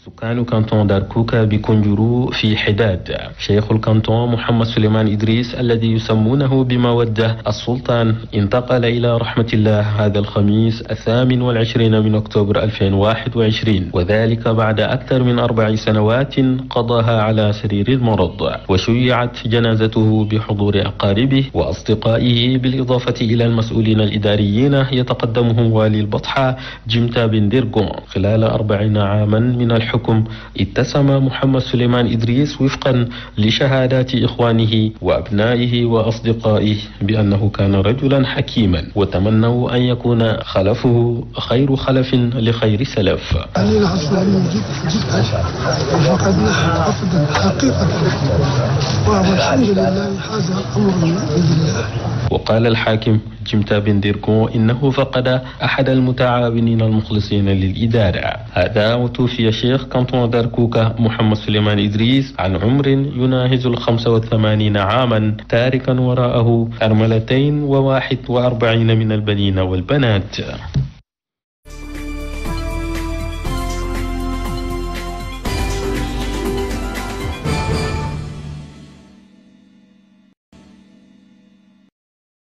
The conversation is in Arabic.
سكان كانتون داركوكا بكونجرو في حداد. شيخ الكانتون محمد سليمان إدريس الذي يسمونه بمودة السلطان انتقل إلى رحمة الله هذا الخميس 28 من أكتوبر 2021، وذلك بعد أكثر من 4 سنوات قضاها على سرير المرض. وشيعت جنازته بحضور أقاربه وأصدقائه بالإضافة إلى المسؤولين الإداريين يتقدمهم والي البطحة جمتا بن ديرغون. خلال 40 عاما من الحكم اتسم محمد سليمان إدريس وفقا لشهادات إخوانه وأبنائه وأصدقائه بأنه كان رجلا حكيما، وتمنوا أن يكون خلفه خير خلف لخير سلف. وقال الحاكم جمتا بن ديرغون إنه فقد أحد المتعاونين المخلصين للإدارة. هذا وتوفي شيخ كانتون داركوكا محمد سليمان إدريس عن عمر يناهز 85 عاما، تاركا وراءه أرملتين و41 من البنين والبنات.